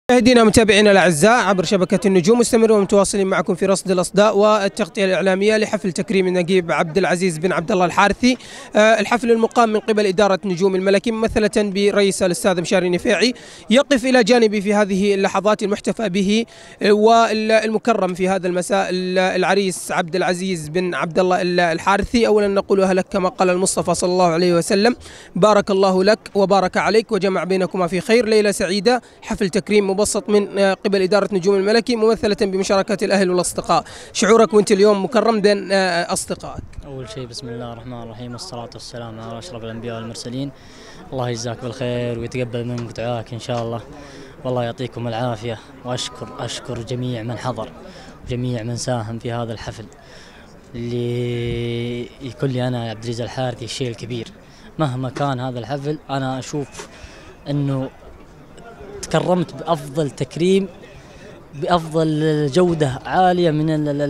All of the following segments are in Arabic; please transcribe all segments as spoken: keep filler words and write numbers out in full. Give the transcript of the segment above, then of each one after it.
مشاهدينا ومتابعينا الاعزاء عبر شبكه النجوم، مستمرون ومتواصلين معكم في رصد الاصداء والتغطيه الاعلاميه لحفل تكريم النقيب عبد العزيز بن عبد الله الحارثي. الحفل المقام من قبل اداره نجوم الملكي ممثله برئيس الاستاذ مشاري نفيعي، يقف الى جانبي في هذه اللحظات المحتفى به والمكرم في هذا المساء العريس عبد العزيز بن عبد الله الحارثي. اولا نقولها لك كما قال المصطفى صلى الله عليه وسلم: بارك الله لك وبارك عليك وجمع بينكما في خير. ليله سعيده، حفل تكريم مبسط من قبل إدارة نجوم الملكي ممثلة بمشاركة الأهل والأصدقاء. شعورك وأنت اليوم مكرم بين أصدقائك؟ أول شيء بسم الله الرحمن الرحيم والصلاة والسلام على أشرف الأنبياء والمرسلين. الله يجزاك بالخير ويتقبل منك دعاك إن شاء الله، والله يعطيكم العافية. وأشكر أشكر جميع من حضر وجميع من ساهم في هذا الحفل اللي يكون لي أنا عبد العزيز الحارثي الشيء الكبير. مهما كان هذا الحفل أنا أشوف أنه تكرمت بأفضل تكريم بأفضل جودة عالية من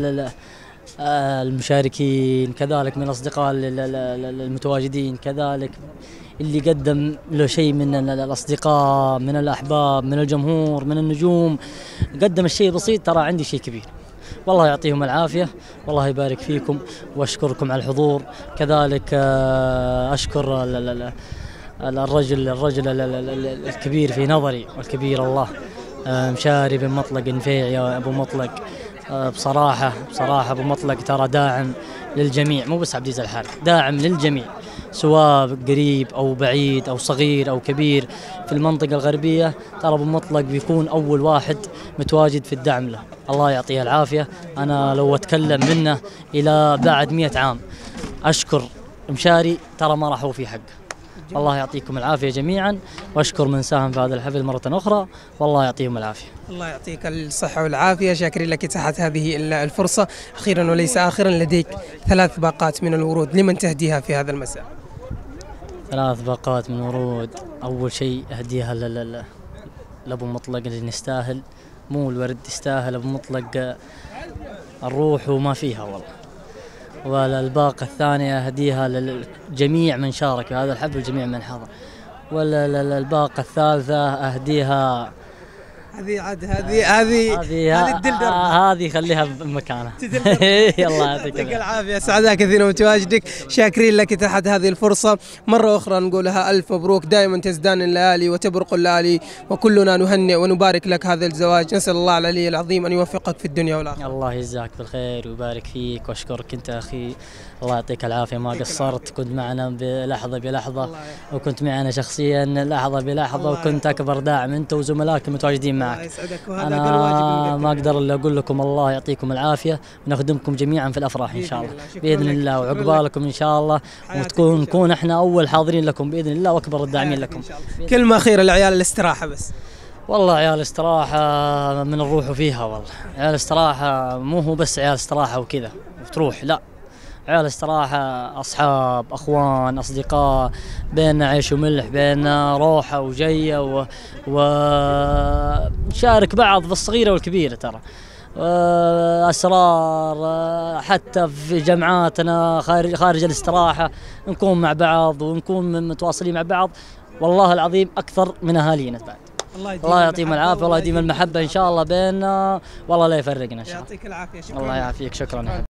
المشاركين، كذلك من الأصدقاء المتواجدين، كذلك اللي قدم له شيء من الأصدقاء، من الأحباب، من الجمهور، من النجوم، قدم الشيء بسيط، ترى عندي شيء كبير. والله يعطيهم العافية والله يبارك فيكم، وأشكركم على الحضور. كذلك أشكر الرجل الرجل الكبير في نظري والكبير الله، مشاري بن مطلق نفيعي يا ابو مطلق. بصراحه بصراحه ابو مطلق ترى داعم للجميع، مو بس عبد العزيز الحارثي، داعم للجميع سواء قريب او بعيد او صغير او كبير في المنطقه الغربيه. ترى ابو مطلق بيكون اول واحد متواجد في الدعم له، الله يعطيه العافيه. انا لو اتكلم منه الى بعد مئة عام. اشكر مشاري، ترى ما راح اوفي حقه. الله يعطيكم العافية جميعا، واشكر من ساهم في هذا الحفل مرة أخرى، والله يعطيهم العافية. الله يعطيك الصحة والعافية، شاكرين لك إتاحة هذه الفرصة. أخيرا وليس آخرا، لديك ثلاث باقات من الورود، لمن تهديها في هذا المساء؟ ثلاث باقات من ورود. أول شيء أهديها لأبو مطلق اللي نستاهل، مو الورد يستاهل أبو مطلق الروح وما فيها والله. والباقة الثانية أهديها للجميع من شارك في هذا الحفل وجميع من حضر. والباقة الثالثة أهديها هذه عاد هذه هذه هذه الدلدر، هذه خليها بمكانها. يلا يعطيك العافية، سعداء كثيرا بتواجدك، شاكرين لك إتاحة هذه الفرصة. مرة أخرى نقولها ألف مبروك، دائما تزدان الليالي وتبرق الليالي، وكلنا نهنئ ونبارك لك هذا الزواج. نسأل الله العلي العظيم أن يوفقك في الدنيا والآخرة. الله يجزاك بالخير ويبارك فيك، وأشكرك أنت أخي، الله يعطيك العافية. ما قصرت، كنت معنا بلحظة بلحظة، وكنت معنا شخصيا لحظة بلحظة، وكنت أكبر داعم أنت وزملائك المتواجدين معك. أنا ما أقدر إلا أقول لكم الله يعطيكم العافية، ونخدمكم جميعا في الأفراح إن شاء الله بإذن الله، وعقبالكم إن شاء الله، وتكون نكون إحنا أول حاضرين لكم بإذن الله وأكبر الداعمين لكم. كلمة أخيرة لعيال الاستراحة بس. والله عيال الاستراحة من الروح فيها، والله عيال الاستراحة مو هو بس عيال استراحة وكذا وتروح، لا، عيال استراحة أصحاب، أخوان، أصدقاء، بيننا عيش وملح، بيننا روحة وجية، ونشارك بعض بالصغيرة والكبيرة. ترى أسرار حتى في جمعاتنا خارج خارج الاستراحة نكون مع بعض ونكون متواصلين مع بعض، والله العظيم أكثر من أهالينا بعد. الله يعطيهم العافية، والله يديم المحبة إن شاء الله بيننا، والله لا يفرقنا إن شاء الله. يعطيك العافية، شكرا. الله يعافيك، شكرا.